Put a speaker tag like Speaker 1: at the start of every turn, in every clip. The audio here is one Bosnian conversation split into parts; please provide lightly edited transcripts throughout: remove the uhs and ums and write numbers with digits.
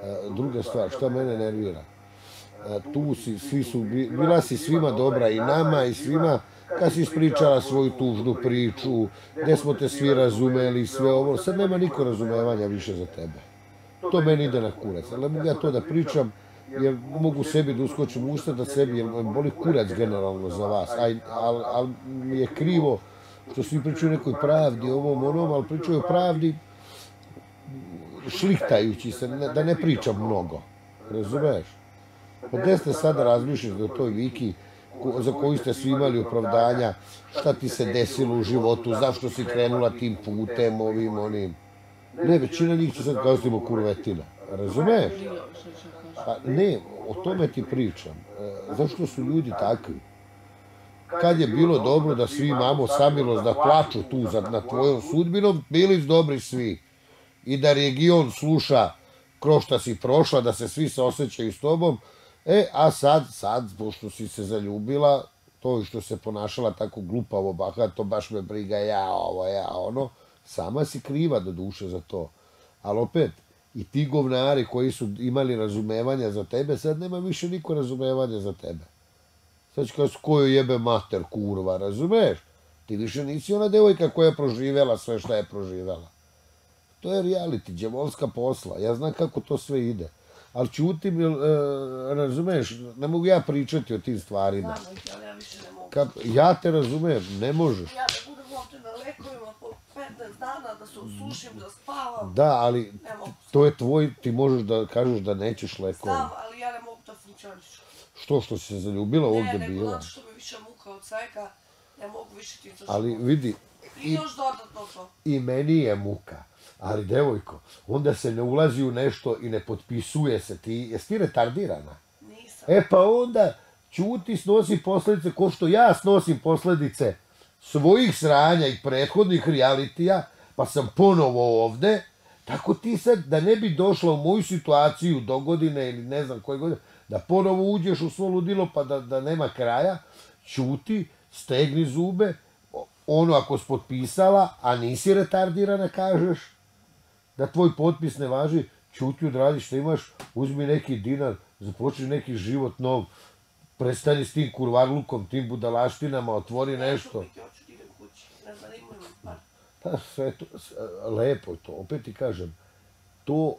Speaker 1: Druga stvar, šta mene nervira? Tu si, bila si svima dobra i nama i svima, kad si ispričala svoju tužnu priču, gde smo te svi razumeli i sve ovo, sad nema niko razumevanja više za tebe. To meni ide na kurac, ali ne mogu ja to da pričam, jer mogu sebi da uskočim u usta da sebi, jer me boli kurac generalno za vas, ali mi je krivo što svi pričaju o nekoj pravdi, ovom, onom, ali pričaju o pravdi šlihtajući se, da ne pričam mnogo, razumeš? Pa gde ste sada razmišljali o toj Viki za koju ste svi imali opravdanja, šta ti se desilo u životu, zašto si krenula tim putem, ovim, onim. Ne, većina njih će sad kazati kurvetina, razumeš? Pa ne, o tome ti pričam. Zašto su ljudi takvi? Kad je bilo dobro da svi imamo samilost, da plaču tu nad tvojom sudbinom, bili su dobri svi. I da region sluša kroz šta si prošla, da se svi saosećaju s tobom. A sad, pošto si se zaljubila, to i što se ponašala tako glupavo, bahato, baš me briga, ja ovo, ja ono, sama si kriva do duše za to. Ali opet, i ti govnari koji su imali razumevanja za tebe, sad nema više niko razumevanja za tebe. Sad ću kaži, koju jebe mater, kurva, razumeš? Ti više nisi ona devojka koja je proživjela sve šta je proživjela. To je reality, djevolska posla. Ja znam kako to sve ide. Ali ćutim, razumeš, ne mogu ja pričati o tim stvarima.
Speaker 2: Znam ih, ali ja više ne mogu.
Speaker 1: Ja te razumem, ne možeš.
Speaker 2: Ja da budem uopće na lekovima po 15 dana, da se usušim, da spavam.
Speaker 1: Da, ali
Speaker 2: Ne mogu.
Speaker 1: to je tvoj, ti možeš da kažeš da nećeš lekove.
Speaker 2: Znam, ali ja ne mogu da funkcionišu.
Speaker 1: Što si se zaljubila ovdje
Speaker 2: Ne, nego
Speaker 1: bila?
Speaker 2: zato što mi više muka od svega, ne mogu više tim za
Speaker 1: Ali
Speaker 2: život.
Speaker 1: vidi,
Speaker 2: I još dodatno to.
Speaker 1: i meni je muka. Ali devojko, onda se ne ulazi u nešto i ne potpisuje se. Jesi ti retardirana?
Speaker 2: Nisam.
Speaker 1: Pa onda ćuti, snosi posljedice ko što ja snosim posljedice svojih sranja i prethodnih realitija, pa sam ponovo ovde, tako ti sad da ne bi došla u moju situaciju do godine ili ne znam koje godine, da ponovo uđeš u svo ludilo pa da nema kraja, ćuti, stegni zube, ono ako si potpisala, a nisi retardirana, kažeš, da tvoj potpis ne važi, ćuti, odradi što imaš, uzmi neki dinar, započni neki život nov, prestani s tim kurvarlukom, tim budalaštinama, otvori nešto.
Speaker 2: Neću biti, hoću da idem kući. Ne zanimaju me par.
Speaker 1: Pa sve to, lepo je to, opet ti kažem, to,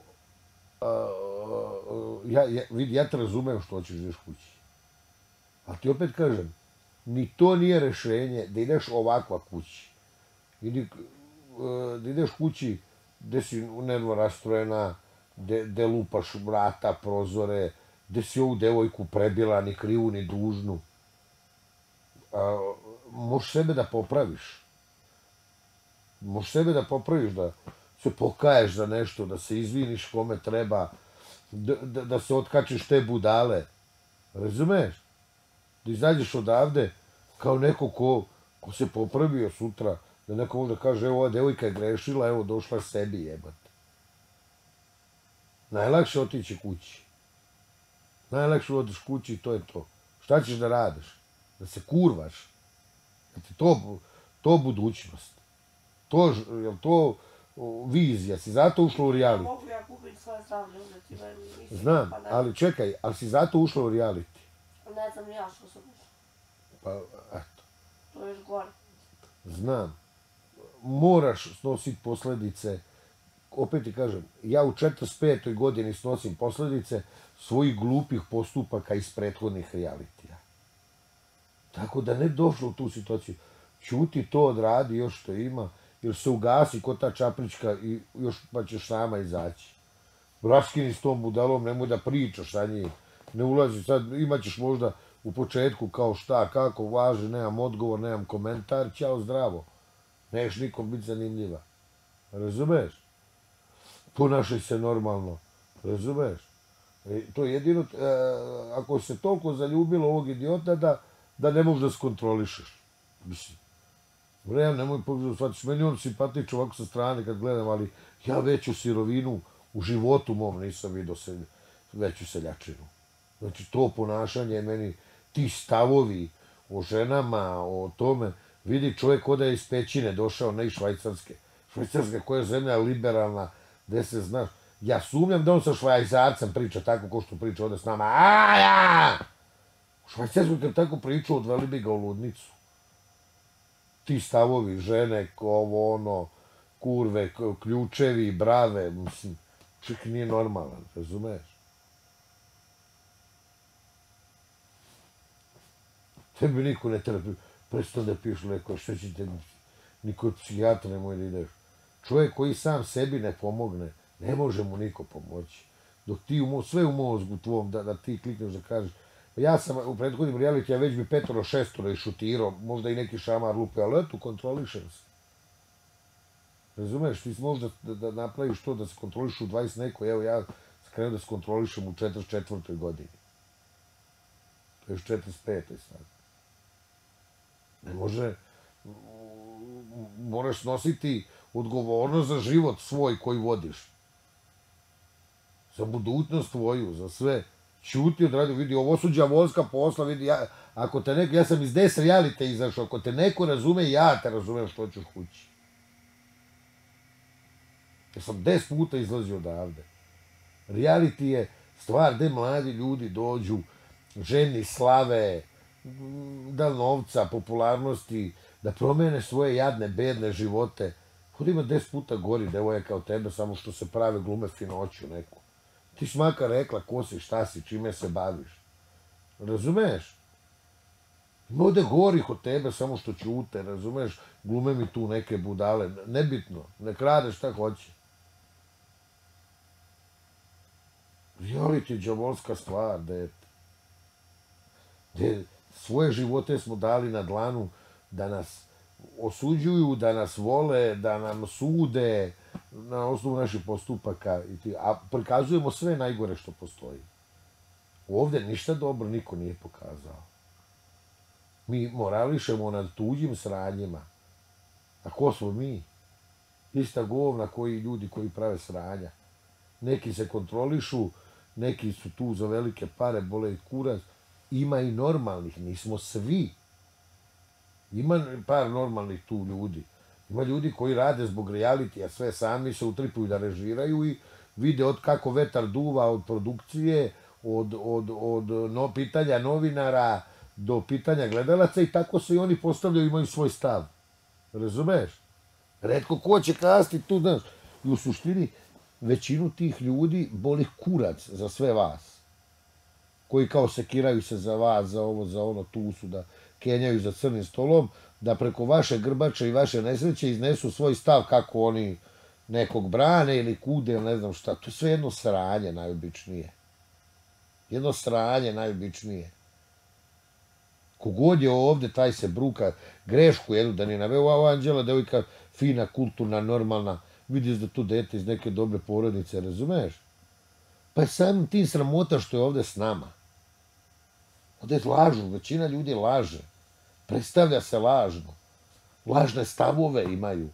Speaker 1: vidi, ja te razumem što hoćeš da ideš kući. A ti opet kažem, ni to nije rešenje da ideš ovakva kući. Da ideš kući gde si nervno rastrojena, gde lupaš vrata, prozore, gde si ovu devojku prebila, ni krivu, ni dužnu. Možeš sebe da popraviš. Možeš sebe da popraviš, da se pokaješ za nešto, da se izviniš kome treba, da se otkačiš te budale. Razumeš? Da izađeš odavde kao neko ko se popravio sutra, da neko može da kaže, evo, ova devojka je grešila, evo, došla sebi jebate. Najlakše otići kući. Najlakše odiš kući i to je to. Šta ćeš da radiš? Da se kurvaš? Je ti to budućnost? Je li to vizija? Si zato ušla u reality?
Speaker 2: Mogu ja gubim svoje zdravlje, uzeti meni mislim.
Speaker 1: Znam,
Speaker 2: Pa ne,
Speaker 1: ali čekaj, ali si zato ušla u reality?
Speaker 2: ne znam ni ja što sam ušla.
Speaker 1: Pa, eto,
Speaker 2: To je još gore.
Speaker 1: znam. Moraš snositi posledice. Opet ti kažem, ja u 45. godini snosim posledice svojih glupih postupaka iz prethodnih realitija. Tako da ne došlo u tu situaciju. Ćuti to odradi još što ima, jer se ugasi ko ta čaprička i još pa ćeš sama izaći. Raskini s tom budalom, nemoj da pričaš sa njim. Ne ulazi sad, imaćeš možda u početku kao šta, kako, važi, nemam odgovor, nemam komentar, ćao, zdravo. Neš nikom biti zanimljiva. Razumeš? Ponašaj se normalno. Razumeš? To je jedino, ako se toliko zaljubilo ovog idiota da ne možeš da skontrolišeš. Mislim, vrem, nemoj pogledati, shvatiš, meni on simpatičan ovako sa strane kad gledam, ali ja veću sirovinu u životu mom nisam vidio veću seljačinu. Znači, to ponašanje je meni, ti stavovi o ženama, o tome, vidi čovjek oda je iz pećine došao, ne iz Švajcarske. Švajcarska koja je zemlja liberalna, gde se znaš, Ja sumnjam da on sa Švajcarcem priča tako ko što priča ovde s nama. Aja! U Švajcarskoj kad tako priča, odveli bi ga u ludnicu. Ti stavovi, žene, ovo, ono, kurve, ključevi, brave, mislim, čak nije normalan, razumeš? Tebi niko ne treba, prestao da piješ leko, što ćete, niko od psihijatra nemoj da ideš. Čovjek koji sam sebi ne pomogne, ne može mu niko pomoći. Dok ti sve u mozgu tvom, da ti klikneš da kažeš, ja sam u prethodnim realitija već bi 5-6 išutirao, možda i neki šamar lupe, ali eto, kontrolišem se. Razumeš, ti možda da napraviš to da se kontroliš u 20 neko, evo ja krenuo da se kontrolišem u 44. godini. To je još 45. sad. Ne može, moraš nositi odgovornost za život svoj koji vodiš. Za budućnost tvoju, za sve. Ćuti odradio, vidi, ovo su đavolska posla, vidi, ako te neko, ja sam iz 10 realite izašao, ako te neko razume, ja te razumem što ću kući. Ja sam 10 puta izlazio odavde. Reality je stvar gde mladi ljudi dođu, ženi slave, da novca, popularnosti, da promene svoje jadne, bedne živote. Kod ima 10 puta gori devojaka od tebe, samo što se prave glume finoću neku. Ti si makar rekla ko si, šta si, čime se baviš. Razumeš? Ima ovde gorih od tebe, samo što ćute, razumeš? Glume mi tu neke budale. Nebitno, nek rade šta hoće. Reality je đavolska stvar, dete. Gde svoje živote smo dali na dlanu da nas osuđuju, da nas vole, da nam sude na osnovu naših postupaka, a prikazujemo sve najgore što postoji. Ovde ništa dobro niko nije pokazao. Mi morališemo nad tuđim sranjima. A ko smo mi? Ista govna koji ljudi koji prave sranja. Neki se kontrolišu, neki su tu za velike pare, bole i kurac. Ima i normalnih, nismo svi. Ima par normalnih tu ljudi. Ima ljudi koji rade zbog realitija, sve sami se utripuju da režiraju i vide od kako vetar duva od produkcije, od pitanja novinara do pitanja gledalaca i tako se i oni postavljaju, imaju svoj stav. Razumeš? Retko ko će kasti tu, znaš. I u suštini, većinu tih ljudi boli kurac za sve vas. Koji kao sekiraju se za vas, za ovo, za ono, tu su da kenjaju za crnim stolom, da preko vaše grbače i vaše nesreće iznesu svoj stav kako oni nekog brane ili kude ili ne znam šta. To je sve jedno sranje najobičnije. Jedno sranje najobičnije. Kogod je ovde, taj se bruka, grešku jednu da ni naveo, a Anđela, devojka fina, kulturna, normalna, vidiš da tu dete iz neke dobre porodice, razumeš? Pa je samim tim sramota što je ovde s nama. Ovde lažu, većina ljudi laže. Predstavlja se lažno. Lažne stavove imaju.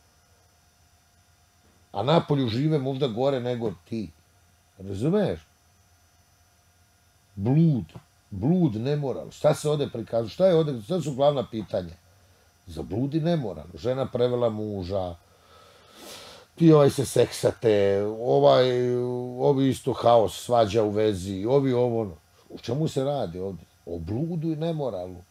Speaker 1: A napolju žive možda gore nego ti. Razumeš? Blud, nemoral. Šta se ovde prikazuje? Šta je ovde? Šta su glavna pitanja? Za blud i nemoral. Žena prevela muža. Ti se seksate. Ovi isto haos, svađa u vezi. Ovi ovo. O čemu se radi ovde? O bludu i nemoralu.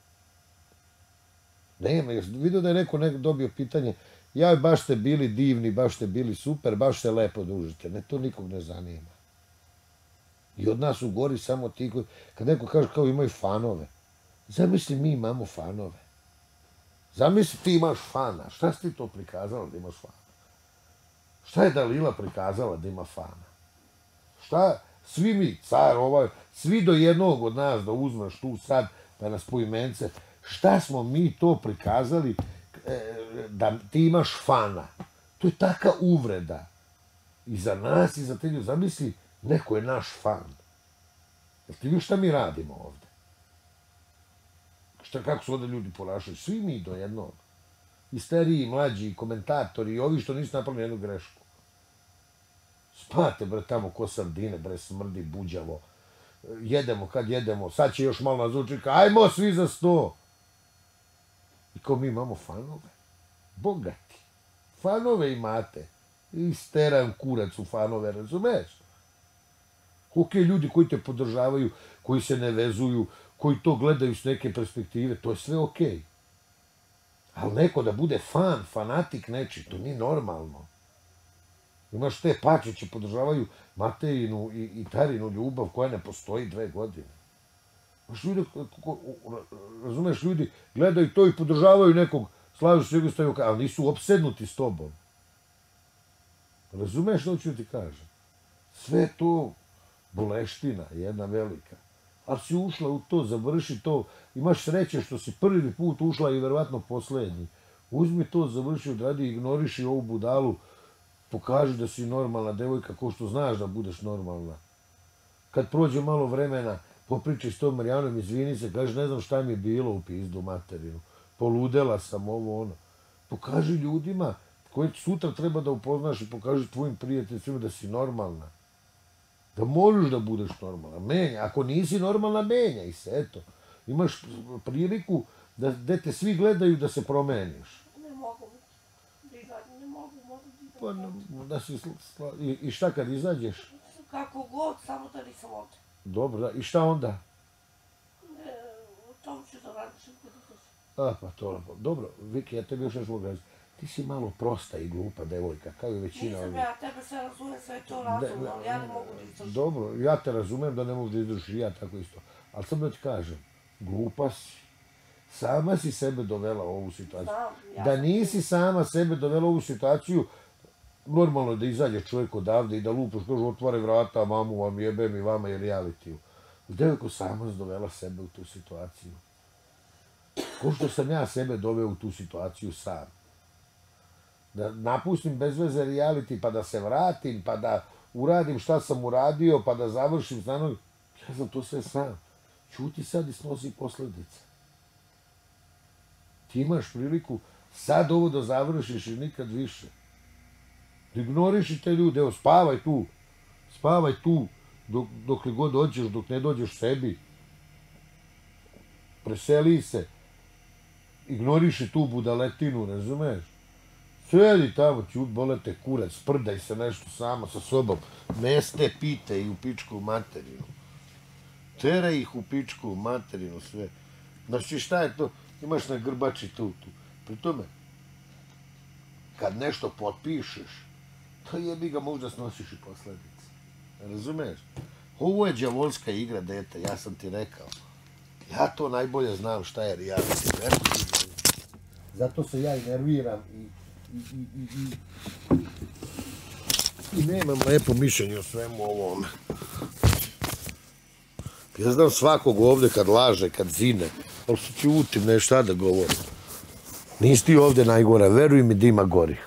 Speaker 1: Nema, vidio da je neko dobio pitanje, ja baš ste bili divni, baš ste bili super, baš se lepo družite. Ne, to nikog ne zanima. I od nas u gori samo ti koji, kad neko kaže kao imaju fanove, zamisli mi imamo fanove. Zamisli ti imaš fana, šta si ti to prikazala da imaš fana? Šta je Dalila prikazala da ima fana? Šta, svi mi, car svi do jednog od nas da uzmeš tu sad, pa nas po imence, šta smo mi to prikazali da ti imaš fana? To je taka uvreda. I za nas i za te ljudi. Zamisli, neko je naš fan. Jel ti vidiš šta mi radimo ovde? Kako su ovde ljudi ponašaju? Svi mi do jednog. I stariji, i mlađi, i komentatori, i ovi što nisu napravili jednu grešku. Spate, bre, tamo ko sardine, bre, smrdi, buđavo. Jedemo kad jedemo, sad će još malo nas učika, ajmo svi za 100. I kao mi imamo fanove. Bogati. Fanove imate. i steram kurac u fanove, razumeš? Ok, ljudi koji te podržavaju, koji se ne vezuju, koji to gledaju s neke perspektive, to je sve ok. Ali neko da bude fanatik neči, to nije normalno. Imaš te Pačiće podržavaju Matejinu i Tarinu ljubav koja ne postoji 2 godine. Imaš ljudi, razumeš, ljudi gledaju to i podržavaju nekog, slažu se njegu stavio, ali nisu opsednuti s tobom. Razumeš što ću ti kažem? Sve to boleština, jedna velika. Ali si ušla u to, završi to, imaš sreće što si prvi put ušla i verovatno poslednji. Uzmi to, završi, odradi, ignoriši ovu budalu, pokaži da si normalna devojka, ko što znaš da budeš normalna. Kad prođe malo vremena, popričaj s tom Marijanom, izvini se, kaže, ne znam šta mi je bilo u pizdu materinu. Poludela sam, ovo, ono. Pokaži ljudima koje sutra treba da upoznaš i pokaži tvojim prijateljima da si normalna. Da možeš da budeš normalna. Menja. Ako nisi normalna, menjaj se, eto. Imaš priliku da te svi gledaju da se promeniš.
Speaker 2: Ne mogu. Ne mogu.
Speaker 1: Pa, i šta kad izađeš?
Speaker 2: Kako god, samo da nisam ovdje.
Speaker 1: Dobro, i šta onda?
Speaker 2: O tom ću da razmišljam kad izađem.
Speaker 1: Pa to, dobro, Viki, ja tebi još nešto mogu reći. Ti si malo prosta i glupa devojka, kao i većina ovih.
Speaker 2: Nisam ja, tebe se razumem, sve to razumem, ali ja ne mogu da izdržim.
Speaker 1: Dobro, ja te razumem da ne mogu da izdržiš, ja tako isto. Ali sam da ti kažem, glupa si. Sama si sebe dovela u ovu situaciju. Da nisi sama sebe dovela u ovu situaciju, normalno je da izađe čovjek odavde i da lupaš, kaže, otvore vrata, mamu vam jebem i vama i realitiju. Devojko, sama si dovela sebe u tu situaciju. Ko što sam ja sebe doveo u tu situaciju sam. Da napustim bez veze reality, pa da se vratim, pa da uradim šta sam uradio, pa da završim znanovi. Ja sam to sve sam. Ćuti sad i snosi posljedice. Ti imaš priliku sad ovo da završiš i nikad više. Ignoriši te ljude, evo, spavaj tu, dok li god dođeš, dok ne dođeš sebi. Preseli se, ignoriši tu budaletinu, razumeš? Sjedi tamo, ćut, bole te kurac, sprdaj se nešto sama sa sobom, meste, pite i u pičku materinu. Teraj ih u pičku materinu sve. Znači šta je to? Imaš na grbači tu. Pri tome, kad nešto potpišeš, to jebi ga možda snosiš i posledice. Razumeš? Ovo je đavolska igra, dete, ja sam ti rekao. Ja to najbolje znam šta je reality. Zato se ja i nerviram i nemam lepo mišljenje o svemu ovome. Ja znam svakog ovde kad laže, kad zine, ali se ćutim, ne šta da govorim. Nisi ti ovde najgora, veruj mi da ima gorih.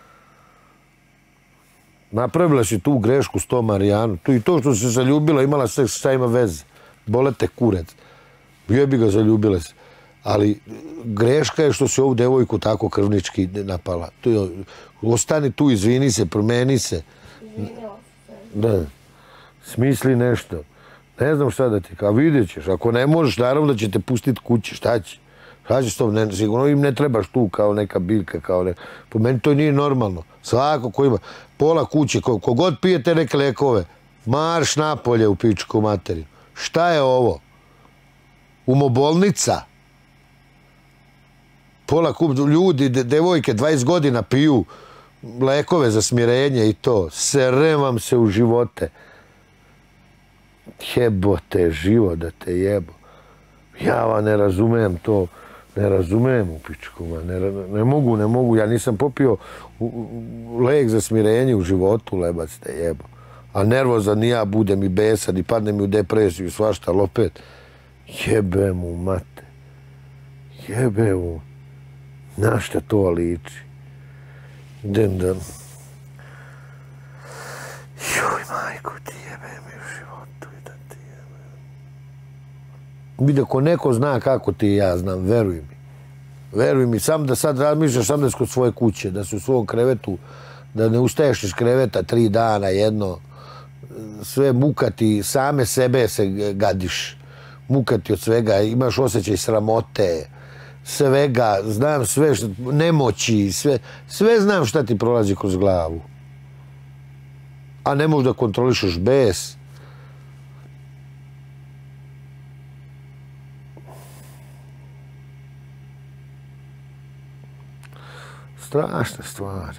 Speaker 1: Napravila si tu grešku s tom Marijanu. I to što si se zaljubila, imala seks, šta ima veze? Bole te kurac. Jebi ga, zaljubila se. Ali greška je što si ovu devojku tako krvnički napala. Ostani tu, izvini se, promeni se. Da. Smisli nešto. Ne znam šta da ti kao, vidjet ćeš. Ako ne možeš, naravno da će te pustiti kući. Šta će? Šta će s tom? Sigurno im ne trebaš tu kao neka biljka. Po meni to nije normalno. Svako ko ima pola kuće, kogod pije te neke lekove, marš napolje u pičku materinu. Šta je ovo? Umobolnica? Pola ljudi, devojke, 20 godina piju lekove za smirenje i to. Serem vam se u živote. Jebote, život da te jebo. Ja vam ne razumem to. Ne razumem u pičku. Ne mogu. Ja nisam popio lek za smirenje u životu, lebac te jebo. A nervozan ni ja budem i besan i padnem u depresiju i svašta, ali opet. Jebe mu, mate. Jebe mu. Na šta to liči? Idem da... Joj, majku ti jebe mi u životu i da ti jebe. Vidi, ako neko zna kako ti i ja znam, veruj mi. Veruj mi, sam da sad razmišljaš, sam da si kod svoje kuće, da si u svom krevetu, da ne ustaješ iz kreveta 3 dana jedno, sve mukati, same sebe se gadiš. Mukati od svega, imaš osjećaj sramote, svega, znam sve, nemoći, sve znam šta ti prolazi kroz glavu. A ne možeš da kontrolišeš bes. Strašne stvari.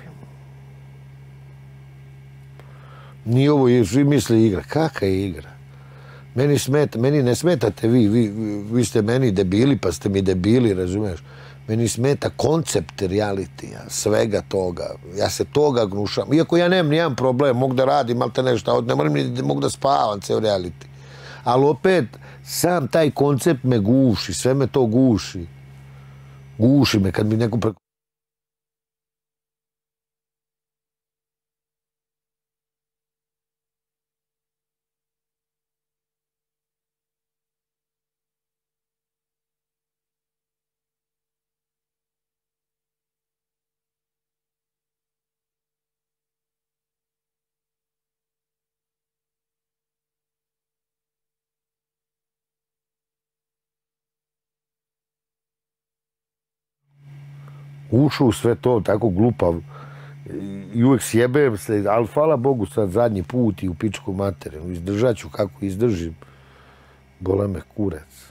Speaker 1: Nije ovo, svi misle igra. Kaka je igra? Meni ne smetate vi ste meni debili, pa ste mi debili, razumiješ? Meni smeta koncept realitija, svega toga. Ja se toga gnušam. Iako ja nemam nijedan problem, mogu da radim, ali te nešto, ne mogu da spavam ceo reality. Ali opet, sam taj koncept me guši, sve me to guši. Guši me kad mi neko ušao u sve to, tako glupav, i uvek sjebem se, ali hvala Bogu sad zadnji put i u pičku materinu, izdržat ću kako izdržim, bole me kurac.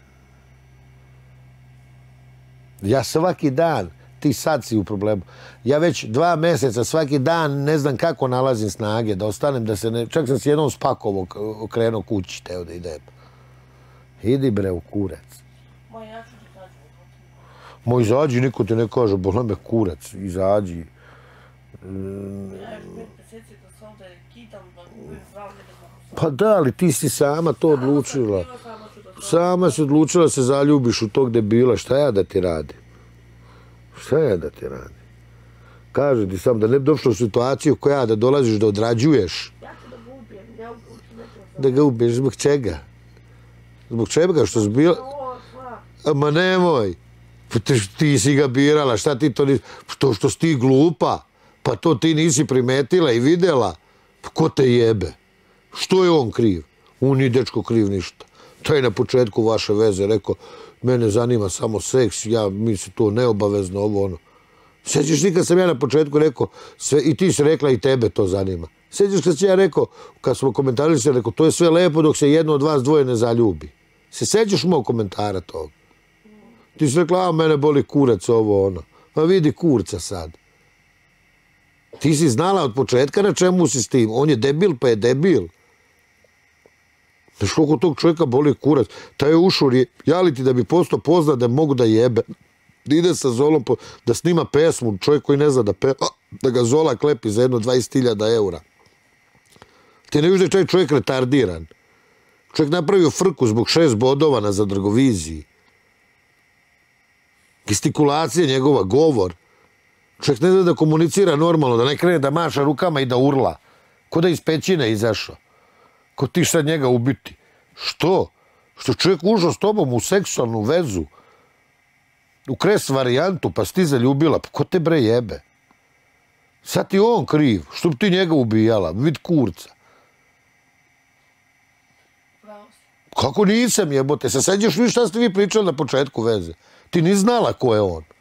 Speaker 1: Ja svaki dan, ti sad si u problemu, ja već 2 meseca svaki dan ne znam kako nalazim snage da ostanem, da se ne, čak sam se jednom spakovo okrenuo kući, teo da idem. Idi bre u kurac. Moj izađi, niko ti ne kaže, bole me kurac, izađi.
Speaker 2: Ja još 5 mjeseci da se ovdje kitam, da budem zdravlje da znam.
Speaker 1: Pa da, ali ti si sama to odlučila. Sama si odlučila da se zaljubiš u tog debila, šta ja da ti radim? Šta ja da ti radim? Kaže ti sam da ne bi došlo u situaciju koja da dolaziš da odrađuješ.
Speaker 2: Ja ću da ga ubijem, ja uopće neću.
Speaker 1: Da ga ubiješ, zbog čega? Zbog čega što si bila? Ma nemoj. Ti si ga birala, šta ti to nisi... Što si ti glupa, pa to ti nisi primetila i videla. Ko te jebe? Što je on kriv? On nije dečko kriv ništa. To je na početku vaše veze rekao, mene zanima samo seks, ja mislim to neobavezno, ovo ono. Sjećaš ti kad sam ja na početku rekao, i ti si rekla i tebe to zanima. Sjećaš kad sam ja rekao, kad smo komentarili se, rekao, to je sve lepo dok se jedno od vas dvoje ne zaljubi. Se sjećaš mog komentara toga? Ti si rekla, a mene boli kurac, ovo ono. Pa vidi kurca sad. Ti si znala od početka na čemu si s tim. On je debil, pa je debil. Znaš koliko tog čovjeka boli kurac. Taj je ušao reality da bi postao poznat da mogu da jebe. Da ide sa Zolom, da snima pesmu, čovjek koji ne zna da ga Zola klepi za jedno 20.000 eura. Ti ne vidiš da je taj čovjek retardiran. Čovjek napravio frku zbog 6 bodova na Zadrgoviziji. Gestikulacija njegova, govor. Čovjek ne zna da komunicira normalno, da ne krene da maša rukama i da urla. Ko da iz pećine izašao. Ko ti sad njega ubiti. Što? Što čovjek ušao s tobom u seksualnu vezu, u kres varijantu, pa si ti zaljubila. Pa ko te bre jebe? Sad ti on kriv. Što bi ti njega ubijala? Vid kurca. Kako nisam jebote? Se seđeš vi šta ste vi pričali na početku veze? Ti ni znala ko je on.